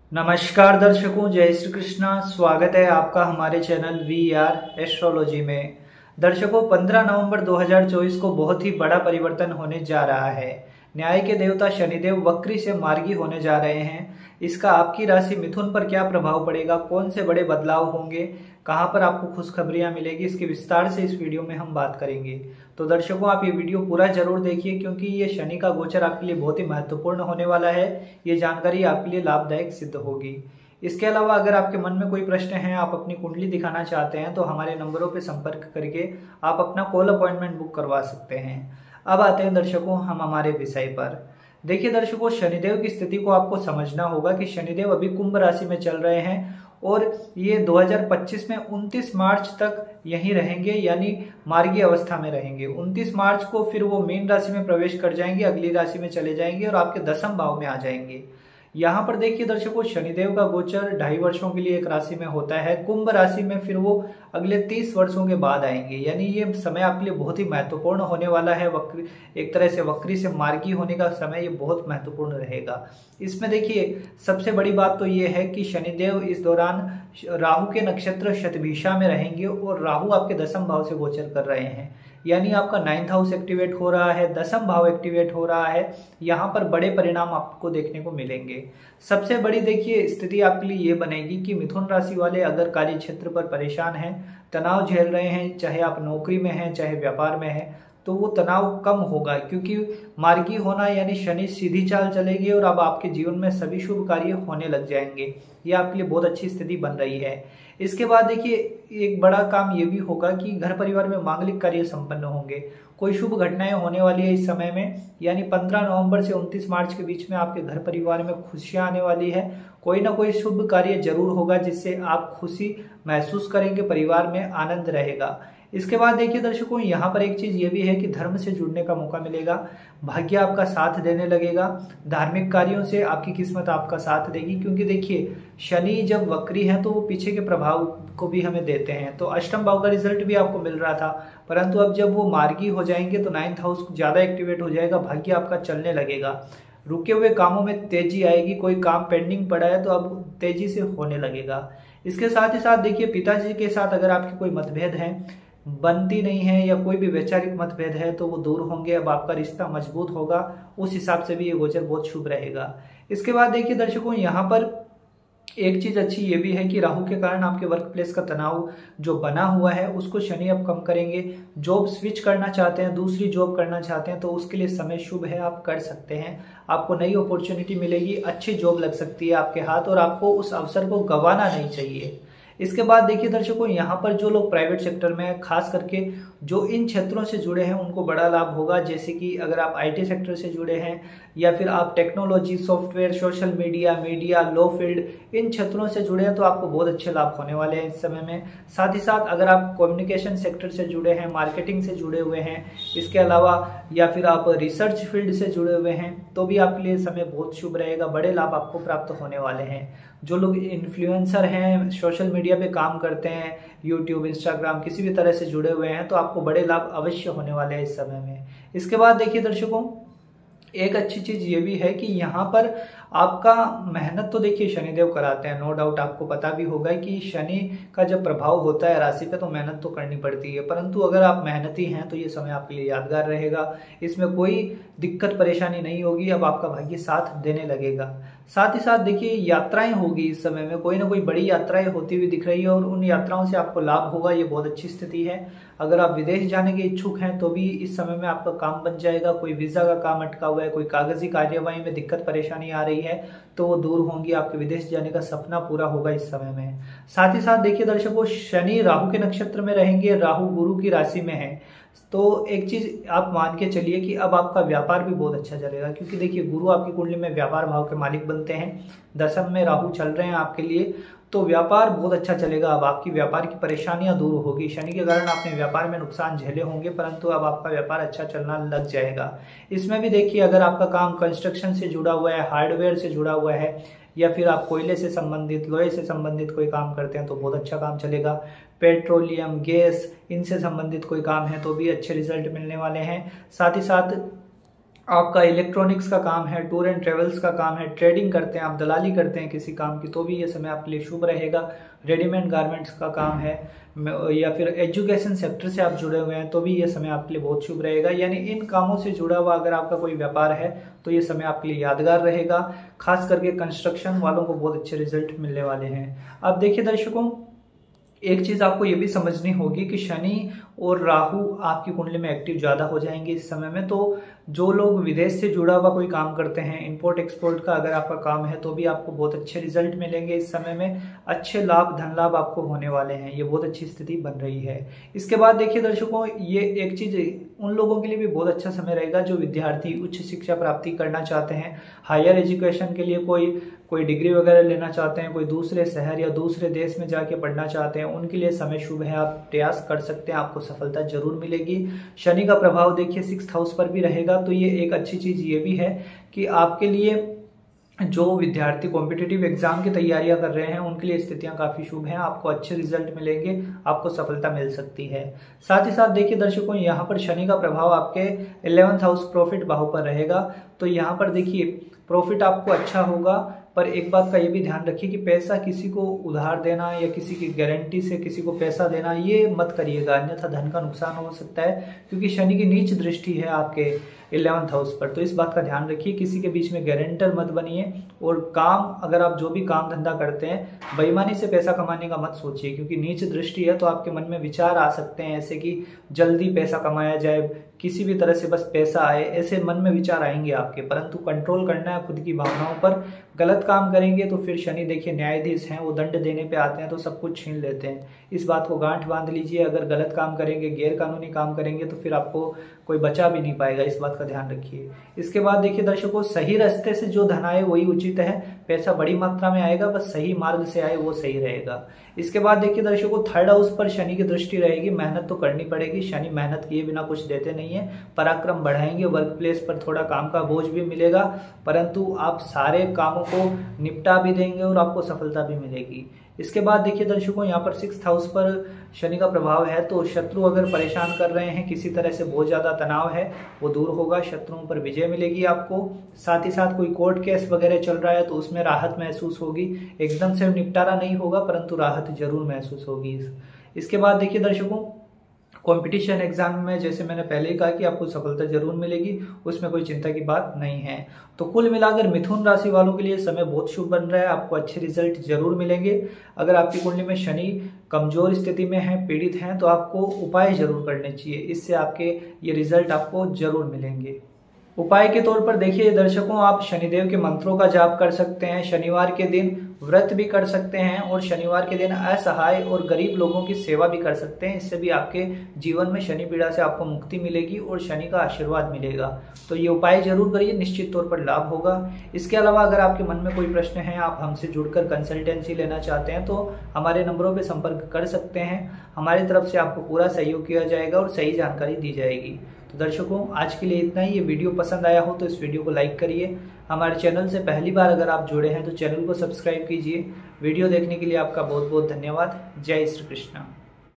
नमस्कार दर्शकों, जय श्री कृष्णा। स्वागत है आपका हमारे चैनल वी आर एस्ट्रोलॉजी में। दर्शकों, 15 नवंबर 2024 को बहुत ही बड़ा परिवर्तन होने जा रहा है। न्याय के देवता शनिदेव वक्री से मार्गी होने जा रहे हैं। इसका आपकी राशि मिथुन पर क्या प्रभाव पड़ेगा, कौन से बड़े बदलाव होंगे, कहां पर आपको खुशखबरियां मिलेगी, इसके विस्तार से इस वीडियो में हम बात करेंगे। तो दर्शकों, आप ये वीडियो पूरा जरूर देखिए, क्योंकि ये शनि का गोचर आपके लिए बहुत ही महत्वपूर्ण होने वाला है। ये जानकारी आपके लिए लाभदायक सिद्ध होगी। इसके अलावा अगर आपके मन में कोई प्रश्न है, आप अपनी कुंडली दिखाना चाहते हैं, तो हमारे नंबरों पर संपर्क करके आप अपना कॉल अपॉइंटमेंट बुक करवा सकते हैं। अब आते हैं दर्शकों हम हमारे विषय पर। देखिए दर्शकों, शनिदेव की स्थिति को आपको समझना होगा कि शनिदेव अभी कुंभ राशि में चल रहे हैं और ये 2025 में 29 मार्च तक यहीं रहेंगे, यानी मार्गी अवस्था में रहेंगे। 29 मार्च को फिर वो मीन राशि में प्रवेश कर जाएंगे, अगली राशि में चले जाएंगे और आपके दसम भाव में आ जाएंगे। यहाँ पर देखिए दर्शकों, शनिदेव का गोचर 2.5 वर्षों के लिए एक राशि में होता है, कुंभ राशि में फिर वो अगले 30 वर्षों के बाद आएंगे। यानी ये समय आपके लिए बहुत ही महत्वपूर्ण होने वाला है। वक्री, एक तरह से वक्री से मार्गी होने का समय ये बहुत महत्वपूर्ण रहेगा। इसमें देखिए सबसे बड़ी बात तो ये है कि शनिदेव इस दौरान राहु के नक्षत्र शतभिषा में रहेंगे और राहु आपके दसम भाव से गोचर कर रहे हैं। यानी आपका 9th हाउस एक्टिवेट हो रहा है, दसम भाव एक्टिवेट हो रहा है। यहाँ पर बड़े परिणाम आपको देखने को मिलेंगे। सबसे बड़ी देखिए स्थिति आपके लिए ये बनेगी कि मिथुन राशि वाले अगर कार्य क्षेत्र पर परेशान हैं, तनाव झेल रहे हैं, चाहे आप नौकरी में हैं चाहे व्यापार में हैं, तो वो तनाव कम होगा, क्योंकि मार्गी होना यानी शनि सीधी चाल चलेगी और अब आपके जीवन में सभी शुभ कार्य होने लग जाएंगे। ये आपके लिए बहुत अच्छी स्थिति बन रही है। इसके बाद देखिए एक बड़ा काम ये भी होगा कि घर परिवार में मांगलिक कार्य संपन्न होंगे। कोई शुभ घटनाएं होने वाली है इस समय में, यानी 15 नवंबर से 29 मार्च के बीच में आपके घर परिवार में खुशियां आने वाली है। कोई ना कोई शुभ कार्य जरूर होगा जिससे आप खुशी महसूस करेंगे, परिवार में आनंद रहेगा। इसके बाद देखिए दर्शकों, यहाँ पर एक चीज ये भी है कि धर्म से जुड़ने का मौका मिलेगा, भाग्य आपका साथ देने लगेगा, धार्मिक कार्यों से आपकी किस्मत आपका साथ देगी। क्योंकि देखिए शनि जब वक्री है तो वो पीछे के प्रभाव को भी हमें देते हैं। तो अष्टम भाव का रिजल्ट भी आपको मिल रहा था, परंतु अब जब वो मार्गी हो जाएंगे तो 9th हाउस ज्यादा एक्टिवेट हो जाएगा, भाग्य आपका चलने लगेगा, रुके हुए कामों में तेजी आएगी, कोई काम पेंडिंग पड़ा है तो अब तेजी से होने लगेगा। इसके साथ ही साथ देखिए पिताजी के साथ अगर आपके कोई मतभेद है, बनती नहीं है या कोई भी वैचारिक मतभेद है, तो वो दूर होंगे, अब आपका रिश्ता मजबूत होगा। उस हिसाब से भी ये गोचर बहुत शुभ रहेगा। इसके बाद देखिए दर्शकों, यहाँ पर एक चीज अच्छी ये भी है कि राहु के कारण आपके वर्क प्लेस का तनाव जो बना हुआ है उसको शनि अब कम करेंगे। जॉब स्विच करना चाहते हैं, दूसरी जॉब करना चाहते हैं, तो उसके लिए समय शुभ है, आप कर सकते हैं। आपको नई अपॉर्चुनिटी मिलेगी, अच्छी जॉब लग सकती है आपके हाथ और आपको उस अवसर को गंवाना नहीं चाहिए। इसके बाद देखिए दर्शकों, यहाँ पर जो लोग प्राइवेट सेक्टर में खास करके जो इन क्षेत्रों से जुड़े हैं उनको बड़ा लाभ होगा। जैसे कि अगर आप आईटी सेक्टर से जुड़े हैं या फिर आप technology, software, social media, law field, इन क्षेत्रों से जुड़े हैं तो आपको बहुत अच्छे लाभ होने वाले हैं इस समय में। साथ ही साथ अगर आप कम्युनिकेशन सेक्टर से जुड़े हैं, मार्केटिंग से जुड़े हुए हैं, इसके अलावा या फिर आप रिसर्च फील्ड से जुड़े हुए हैं, तो भी आपके लिए समय बहुत शुभ रहेगा, बड़े लाभ आपको प्राप्त होने वाले हैं। जो लोग इन्फ्लुएंसर हैं, सोशल मीडिया पे काम करते हैं, यूट्यूब, इंस्टाग्राम, किसी भी तरह से जुड़े हुए हैं, तो आपको बड़े लाभ अवश्य होने वाले हैं इस समय में। इसके बाद देखिए दर्शकों, एक अच्छी चीज ये भी है कि यहाँ पर आपका मेहनत तो देखिए शनिदेव कराते हैं, नो डाउट। आपको पता भी होगा कि शनि का जब प्रभाव होता है राशि पे तो मेहनत तो करनी पड़ती है, परंतु अगर आप मेहनती हैं तो ये समय आपके लिए यादगार रहेगा। इसमें कोई दिक्कत परेशानी नहीं होगी, अब आपका भाग्य साथ देने लगेगा। साथ ही साथ देखिए यात्राएं होगी इस समय में, कोई ना कोई बड़ी यात्राएं होती हुई दिख रही है और उन यात्राओं से आपको लाभ होगा, ये बहुत अच्छी स्थिति है। अगर आप विदेश जाने के इच्छुक हैं तो भी इस समय में आपका काम बन जाएगा। कोई वीजा का काम अटका हुआ है, कोई कागजी कार्यवाही में दिक्कत परेशानी आ रही है, तो वो दूर होंगी, आपके विदेश जाने का सपना पूरा होगा इस समय में। साथ ही साथ देखिए दर्शकों, शनि राहु के नक्षत्र में रहेंगे, राहु गुरु की राशि में है, तो एक चीज आप मान के चलिए कि अब आपका व्यापार भी बहुत अच्छा चलेगा। क्योंकि देखिए गुरु आपकी कुंडली में व्यापार भाव के मालिक बनते हैं, दसम में राहु चल रहे हैं आपके लिए, तो व्यापार बहुत अच्छा चलेगा। अब आपकी व्यापार की परेशानियां दूर होगी। शनि के कारण आपने व्यापार में नुकसान झेले होंगे, परंतु अब आपका व्यापार अच्छा चलना लग जाएगा। इसमें भी देखिए अगर आपका काम कंस्ट्रक्शन से जुड़ा हुआ है, हार्डवेयर से जुड़ा हुआ है, या फिर आप कोयले से संबंधित, लोहे से संबंधित कोई काम करते हैं तो बहुत अच्छा काम चलेगा। पेट्रोलियम, गैस, इनसे संबंधित कोई काम है तो भी अच्छे रिजल्ट मिलने वाले हैं। साथ ही साथ आपका इलेक्ट्रॉनिक्स का काम है, टूर एंड ट्रेवल्स का काम है, ट्रेडिंग करते हैं आप, दलाली करते हैं किसी काम की, तो भी ये समय आपके लिए शुभ रहेगा। रेडीमेड गारमेंट्स का काम है या फिर एजुकेशन सेक्टर से आप जुड़े हुए हैं तो भी ये समय आपके लिए बहुत शुभ रहेगा। यानी इन कामों से जुड़ा हुआ अगर आपका कोई व्यापार है तो ये समय आपके लिए यादगार रहेगा। खास करके कंस्ट्रक्शन वालों को बहुत अच्छे रिजल्ट मिलने वाले हैं। अब देखिए दर्शकों, एक चीज आपको ये भी समझनी होगी कि शनि और राहु आपकी कुंडली में एक्टिव ज्यादा हो जाएंगे इस समय में। तो जो लोग विदेश से जुड़ा हुआ कोई काम करते हैं, इंपोर्ट एक्सपोर्ट का अगर आपका काम है तो भी आपको बहुत अच्छे रिजल्ट मिलेंगे इस समय में। अच्छे लाभ, धन लाभ आपको होने वाले हैं, ये बहुत अच्छी स्थिति बन रही है। इसके बाद देखिए दर्शकों, ये एक चीज उन लोगों के लिए भी बहुत अच्छा समय रहेगा जो विद्यार्थी उच्च शिक्षा प्राप्ति करना चाहते हैं, हायर एजुकेशन के लिए कोई डिग्री वगैरह लेना चाहते हैं, कोई दूसरे शहर या दूसरे देश में जाके पढ़ना चाहते हैं, उनके लिए समय शुभ है। आप प्रयास कर सकते हैं, आपको सफलता जरूर मिलेगी। शनि का प्रभाव देखिए 6th हाउस पर भी रहेगा, तो ये एक अच्छी चीज ये भी है कि आपके लिए जो विद्यार्थी कॉम्पिटिटिव एग्जाम की तैयारियां कर रहे हैं उनके लिए स्थितियां काफी शुभ हैं। आपको अच्छे रिजल्ट मिलेंगे, आपको सफलता मिल सकती है। साथ ही साथ देखिए दर्शकों, यहाँ पर शनि का प्रभाव आपके 11th हाउस प्रॉफिट भाव पर रहेगा, तो यहाँ पर देखिए प्रॉफिट आपको अच्छा होगा। पर एक बात का ये भी ध्यान रखिए कि पैसा किसी को उधार देना या किसी की गारंटी से किसी को पैसा देना ये मत करिएगा, अन्यथा धन का नुकसान हो सकता है, क्योंकि शनि की नीच दृष्टि है आपके 11th हाउस पर। तो इस बात का ध्यान रखिए, किसी के बीच में गारंटर मत बनिए। और काम, अगर आप जो भी काम धंधा करते हैं, बेईमानी से पैसा कमाने का मत सोचिए, क्योंकि नीच दृष्टि है तो आपके मन में विचार आ सकते हैं ऐसे कि जल्दी पैसा कमाया जाए, किसी भी तरह से बस पैसा आए, ऐसे मन में विचार आएंगे आपके। परंतु कंट्रोल करना है खुद की भावनाओं पर। गलत काम करेंगे तो फिर शनि देखिए न्यायाधीश हैं, वो दंड देने पे आते हैं तो सब कुछ छीन लेते हैं। इस बात को गांठ बांध लीजिए। अगर गलत काम करेंगे, गैर कानूनी काम करेंगे तो फिर आपको कोई बचा भी नहीं पाएगा, इस बात का ध्यान रखिए। इसके बाद देखिए दर्शकों, सही रास्ते से जो धन आए वही उचित है। पैसा बड़ी मात्रा में आएगा, बस सही मार्ग से आए वो सही रहेगा। इसके बाद देखिए दर्शकों, 3rd हाउस पर शनि की दृष्टि रहेगी। मेहनत तो करनी पड़ेगी, शनि मेहनत किए बिना कुछ देते नहीं है। पराक्रम बढ़ाएंगे, वर्क प्लेस पर थोड़ा काम का बोझ भी मिलेगा, परंतु आप सारे कामों को निपटा भी देंगे और आपको सफलता भी मिलेगी। इसके बाद देखिए दर्शकों, यहाँ पर 6th हाउस पर शनि का प्रभाव है, तो शत्रु अगर परेशान कर रहे हैं, किसी तरह से बहुत ज्यादा तनाव है, वो दूर होगा, शत्रुओं पर विजय मिलेगी आपको। साथ ही साथ कोई कोर्ट केस वगैरह चल रहा है तो उसमें राहत महसूस होगी। एकदम से निपटारा नहीं होगा, परंतु राहत जरूर महसूस होगी। इसके बाद देखिए दर्शकों, कंपटीशन एग्जाम में जैसे मैंने पहले ही कहा कि आपको सफलता जरूर मिलेगी, उसमें कोई चिंता की बात नहीं है। तो कुल मिलाकर मिथुन राशि वालों के लिए समय बहुत शुभ बन रहा है, आपको अच्छे रिजल्ट जरूर मिलेंगे। अगर आपकी कुंडली में शनि कमजोर स्थिति में है, पीड़ित हैं, तो आपको उपाय जरूर करने चाहिए, इससे आपके ये रिजल्ट आपको जरूर मिलेंगे। उपाय के तौर पर देखिए दर्शकों, आप शनिदेव के मंत्रों का जाप कर सकते हैं, शनिवार के दिन व्रत भी कर सकते हैं और शनिवार के दिन असहाय और गरीब लोगों की सेवा भी कर सकते हैं। इससे भी आपके जीवन में शनि पीड़ा से आपको मुक्ति मिलेगी और शनि का आशीर्वाद मिलेगा। तो ये उपाय जरूर करिए, निश्चित तौर पर लाभ होगा। इसके अलावा अगर आपके मन में कोई प्रश्न है, आप हमसे जुड़कर कंसल्टेंसी लेना चाहते हैं तो हमारे नंबरों पर संपर्क कर सकते हैं। हमारी तरफ से आपको पूरा सहयोग किया जाएगा और सही जानकारी दी जाएगी। तो दर्शकों, आज के लिए इतना ही। ये वीडियो पसंद आया हो तो इस वीडियो को लाइक करिए। हमारे चैनल से पहली बार अगर आप जुड़े हैं तो चैनल को सब्सक्राइब कीजिए। वीडियो देखने के लिए आपका बहुत बहुत धन्यवाद। जय श्री कृष्ण।